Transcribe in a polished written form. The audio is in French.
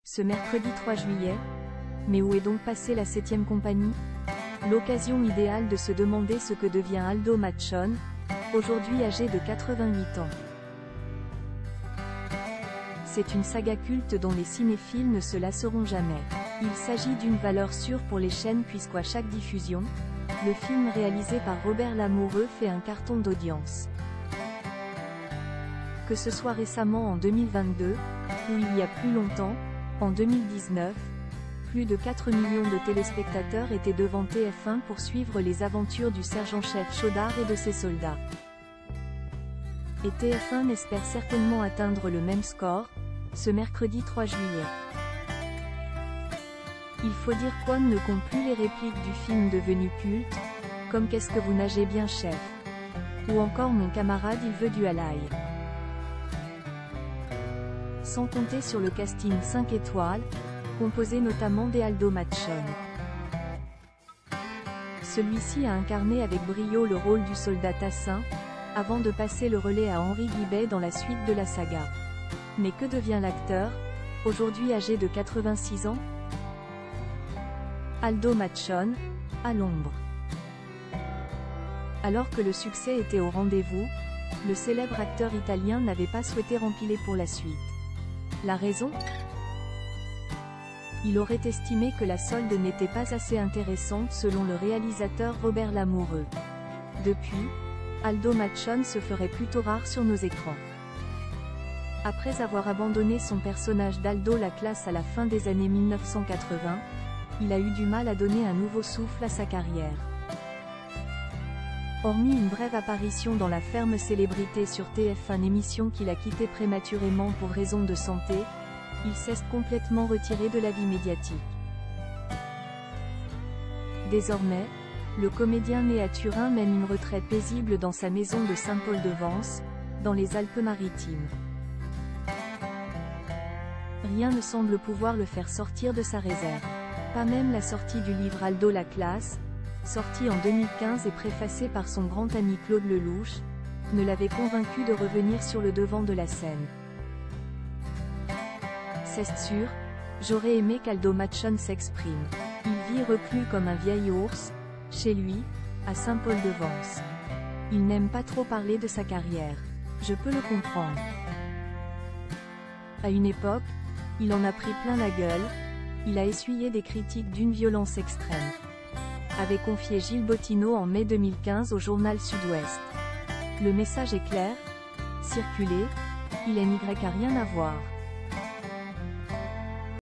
Ce mercredi 3 juillet. Mais où est donc passée la 7e compagnie? L'occasion idéale de se demander ce que devient Aldo Machón, aujourd'hui âgé de 88 ans. C'est une saga culte dont les cinéphiles ne se lasseront jamais. Il s'agit d'une valeur sûre pour les chaînes puisqu'à chaque diffusion, le film réalisé par Robert Lamoureux fait un carton d'audience. Que ce soit récemment en 2022, ou il y a plus longtemps, en 2019, plus de 4 millions de téléspectateurs étaient devant TF1 pour suivre les aventures du sergent-chef Chaudard et de ses soldats. Et TF1 n'espère certainement atteindre le même score, ce mercredi 3 juillet. Il faut dire qu'On ne compte plus les répliques du film devenu culte, comme Qu'est-ce que vous nagez bien chef, ou encore Mon camarade il veut du halaï. Sans compter sur le casting 5 étoiles, composé notamment d'Aldo Machón. Celui-ci a incarné avec brio le rôle du soldat Tassin, avant de passer le relais à Henri Guibet dans la suite de la saga. Mais que devient l'acteur, aujourd'hui âgé de 86 ans? Aldo Machón, à l'ombre. Alors que le succès était au rendez-vous, le célèbre acteur italien n'avait pas souhaité rempiler pour la suite. La raison? Il aurait estimé que la solde n'était pas assez intéressante selon le réalisateur Robert Lamoureux. Depuis, Aldo Machón se ferait plutôt rare sur nos écrans. Après avoir abandonné son personnage d'Aldo la classe à la fin des années 1980, il a eu du mal à donner un nouveau souffle à sa carrière. Hormis une brève apparition dans La Ferme Célébrité sur TF1, émission qu'il a quittée prématurément pour raisons de santé, il s'est complètement retiré de la vie médiatique. Désormais, le comédien né à Turin mène une retraite paisible dans sa maison de Saint-Paul-de-Vence, dans les Alpes-Maritimes. Rien ne semble pouvoir le faire sortir de sa réserve. Pas même la sortie du livre Aldo la classe, sorti en 2015 et préfacé par son grand ami Claude Lelouch, ne l'avait convaincu de revenir sur le devant de la scène. C'est sûr, j'aurais aimé qu'Aldo Machón s'exprime. Il vit reclus comme un vieil ours, chez lui, à Saint-Paul-de-Vence. Il n'aime pas trop parler de sa carrière. Je peux le comprendre. À une époque, il en a pris plein la gueule, il a essuyé des critiques d'une violence extrême. Avait confié Gilles Bottineau en mai 2015 au journal Sud-Ouest. Le message est clair, circulez, il n'y a rien à voir.